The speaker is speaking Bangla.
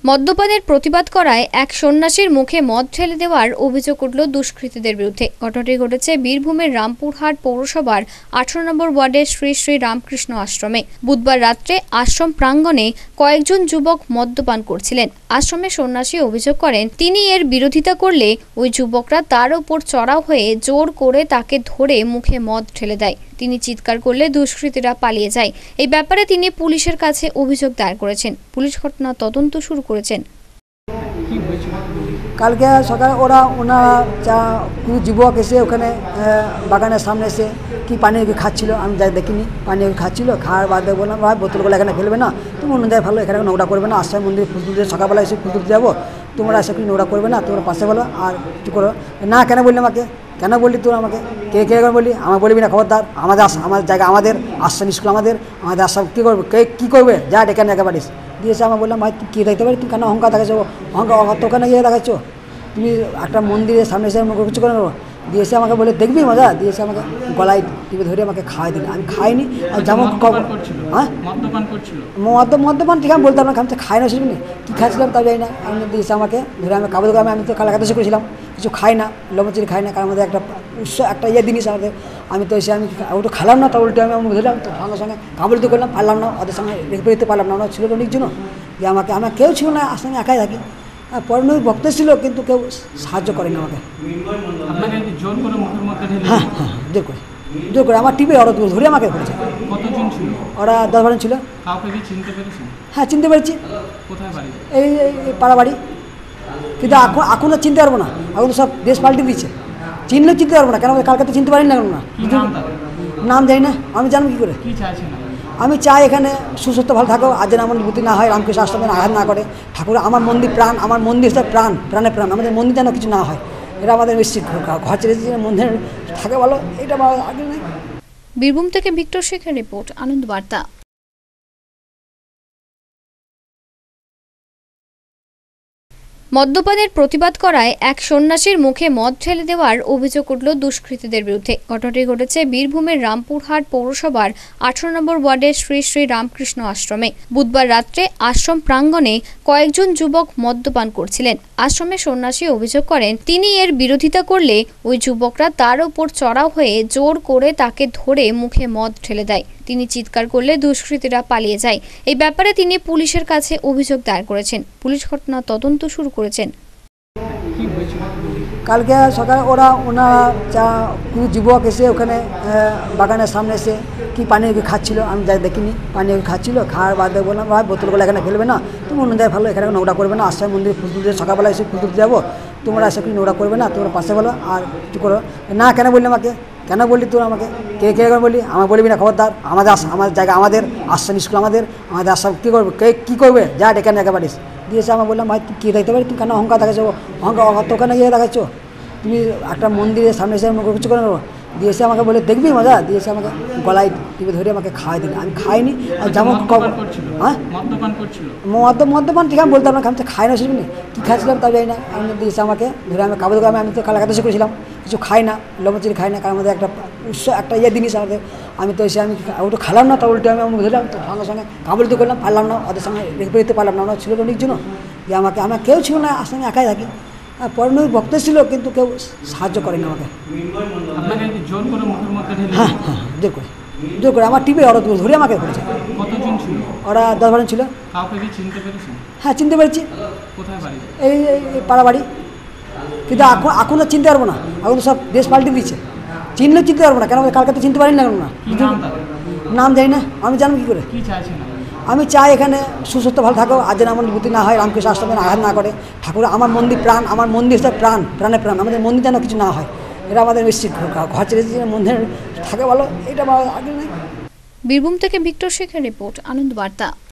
মদ্যপানের প্রতিবাদ করায় এক সন্ন্যাসীর মুখে মদ ঢেলে দেওয়ার অভিযোগ উঠল দুষ্কৃতীদের বিরুদ্ধে। ঘটনাটি ঘটেছে বীরভূমের রামপুরহাট পৌরসভার 18 নম্বর ওয়ার্ডের শ্রী শ্রী রামকৃষ্ণ আশ্রমে। বুধবার রাত্রে আশ্রম প্রাঙ্গণে কয়েকজন যুবক মদ্যপান করছিলেন। আশ্রমে সন্ন্যাসী অভিযোগ করেন, তিনি এর বিরোধিতা করলে ওই যুবকরা তার উপর চড়াও হয়ে জোর করে তাকে ধরে মুখে মদ ঢেলে দেয়। তিনি চিৎকার করলে দুষ্কৃতীরা পালিয়ে যায়। এই ব্যাপারে তিনি পুলিশের কাছে অভিযোগ দায়ের করেছেন। পুলিশ ঘটনা তদন্ত শুরু করেছেন। কালকে সকালে ওনারা কিছু যুবক এসে ওখানে বাগানের সামনে এসে কি পানি খাচ্ছিল, আমি যাই দেখিনি। পানি খাচ্ছিল, খাওয়ার বাদে বললাম ভাই বোতলগুলো এখানে ফেলবে না, তুমি অন্য জায়গায় ভালো, এখানে নোংরা করবে না। আশ্রম মন্দিরে ফুল তুলতে সকালবেলা এসে ফুল তুলতে যাবো, তোমরা এসে কি নোংরা করবে না, তোমরা পাশে বলো আর কী করো না। কেন বললি আমাকে, কেন বললি তোর আমাকে, কে কে বললি, আমার বলবি না, খবরদার। আমার জায়গা, আমাদের আশ্রম স্কুল, আমাদের আশ্রম কী করবে, কে কী করবে, যা ডেকে না একেবারে দিয়েছে। আমার বললাম ভাই তুই কী দেখতে পারি, তুমি কেন অহংকার দেখাচ্ছ, অহংকার তোখানে গিয়ে দেখাচ্ছ, তুমি একটা মন্দিরের সামনে এসে কিছু করে নেবো দিয়েছে। আমাকে বলে দেখবি মজা দিয়েছে, আমাকে গলায় টিপে ধরে আমাকে খাওয়াই দিল। আমি খাইনি, আর যেমন হ্যাঁ মদ্যপান ঠিক আমি বলতাম না, আমি তো খাই না, শুনবি কী খাচ্ছিলাম তাও যাই না। আমি দিয়েছে আমাকে ধরে, আমি কাবুল আমি তো কালা কাছে করেছিলাম, কিছু খাই না, লবচিনি খাই না, কারণ আমাদের একটা জিনিস আমাদের। আমি তো এসে আমি ওটা খেলাম না, তা উল্টে আমি ধরলাম, তো সঙ্গে সঙ্গে কাবুলিতে করলাম, পারলাম না, ওদের সঙ্গে রেখে দিতে পারলাম না। ওরা ছিল অনেক জন, যে আমাকে আমার কেউ ছিল না, আসলে একাই থাকি। হ্যাঁ, পরনবী ভক্ত ছিল, কিন্তু কেউ সাহায্য করেনি আমাকে। হ্যাঁ হ্যাঁ, জোর করে আমার টিপে ওরা ধরে আমাকে করেছে। ওরা 10-12 জন ছিল। হ্যাঁ, চিনতে পেরেছি, এই পাড়া বাড়ি। কিন্তু এখন আর চিনতে পারবো না, এখন তো সব দেশ পাল্টে দিচ্ছে, চিনলেও চিনতে পারবো না। কেন কালকে তো চিনতে পারি না, কেন না নাম জানি না, আমি জানবো কী করে। আমি চাই এখানে সুস্থ ভালো থাকো, আর যেন আমার বুদ্ধি না হয়, রামকৃষ্ণ আশ্রমে আঘাত না করে। ঠাকুর আমার মন্দির প্রাণ, আমার মন্দির হচ্ছে প্রাণ, প্রাণে প্রাণ। আমাদের মন্দির যেন কিছু না হয়, এটা আমাদের নিশ্চিত। ঘর ছেড়ে মন্দির থাকে ভালো, এটা আগে নেই। বীরভূম থেকে ভিক্টর শেখের রিপোর্ট, আনন্দ বার্তা। মদ্যপানের প্রতিবাদ করায় এক সন্ন্যাসীর মুখে মদ ঢেলে দেওয়ার অভিযোগ উঠল দুষ্কৃতীদের বিরুদ্ধে। ঘটনাটি ঘটেছে বীরভূমের রামপুরহাট পৌরসভার 18 নম্বর ওয়ার্ডের শ্রী শ্রী রামকৃষ্ণ আশ্রমে। বুধবার রাত্রে আশ্রম প্রাঙ্গণে কয়েকজন যুবক মদ্যপান করছিলেন। আশ্রমে সন্ন্যাসী অভিযোগ করেন, তিনি এর বিরোধিতা করলে ওই যুবকরা তার উপর চড়াও হয়ে জোর করে তাকে ধরে মুখে মদ ঢেলে দেয়। তিনি চিৎকার করলে দুষ্কৃতীরা পালিয়ে যায়। এই ব্যাপারে তিনি পুলিশের কাছে অভিযোগ দায়ের করেছেন। পুলিশ ঘটনা তদন্ত শুরু করেছেন। কালকে সকালে ওনারা কিছু যুবক এসে ওখানে বাগানের সামনে এসে কি পানি খাচ্ছিল, আমি যাই দেখিনি। পানি খাচ্ছিল, খাওয়ার বাদে বললাম ভাই বোতলগুলো এখানে ফেলবে না, তুমি অন্য জায়গায় ভালো, এখানে নোংরা করবে না। আশ্রম মন্দিরে ফুল তুলতে সকালবেলা এসে ফুল তুলতে যাবো, তোমরা এসে কি নোংরা করবে না, তোমরা পাশে বলো আর কী করো না। কেন বললি আমাকে, কেন বললি তোর আমাকে, কে কে বললি, আমার বলবি না, খবরদার। আমার জায়গা, আমাদের আশ্রম স্কুল, আমাদের আশ্রম কী করবে, কে কী করবে, যা ডেকে না একেবারে দিয়েছে। আমার বললাম ভাই তুই কী দেখতে পারি, তুমি কেন অহংকার দেখাচ্ছ, অহংকার তোখানে গিয়ে দেখাচ্ছ, তুমি একটা মন্দিরের সামনে এসে কিছু করে নেবো দিয়েছে। আমাকে বলে দেখবি মজা দিয়েছে, আমাকে গলায় টিপে ধরে আমাকে খাওয়াই দিল। আমি খাইনি, আর যেমন হ্যাঁ মদ্যপান ঠিক আমি বলতাম না, আমি তো খাই না, শুনবি কী খাচ্ছিলাম তাও যাই না। আমি দিয়েছে আমাকে ধরে, আমি কাবুল আমি তো কালা কাছে করেছিলাম, কিছু খাই না, লবচিনি খাই না, কারণ আমাদের একটা জিনিস আমাদের। আমি তো এসে আমি ওটা খেলাম না, তা উল্টে আমি ধরলাম, তো সঙ্গে সঙ্গে কাবুলিতে করলাম, পারলাম না, ওদের সঙ্গে রেখে দিতে পারলাম না। ওরা ছিল অনেক জন, যে আমাকে আমার কেউ ছিল না, আসলে একাই থাকি। হ্যাঁ, পরনবী ভক্ত ছিল, কিন্তু কেউ সাহায্য করেনি আমাকে। হ্যাঁ হ্যাঁ, জোর করে আমার টিপে ওরা ধরে আমাকে করেছে। ওরা 10-12 জন ছিল। হ্যাঁ, চিনতে পেরেছি, এই পাড়া বাড়ি। কিন্তু এখন আর চিনতে পারবো না, এখন তো সব দেশ পাল্টে দিচ্ছে, চিনলেও চিনতে পারবো না। কেন কালকে তো চিনতে পারি না, কেন না নাম জানি না, আমি জানবো কী করে। আমি চাই এখানে সুস্থ ভালো থাকো, আর যেন আমার বুদ্ধি না হয়, রামকৃষ্ণ আশ্রমে আঘাত না করে। ঠাকুর আমার মন্দির প্রাণ, আমার মন্দির হচ্ছে প্রাণ, প্রাণে প্রাণ। আমাদের মন্দির যেন কিছু না হয়, এটা আমাদের নিশ্চিত। ঘর ছেড়ে মন্দির থাকে ভালো, এটা আগে নেই। বীরভূম থেকে ভিক্টর শেখের রিপোর্ট, আনন্দ বার্তা।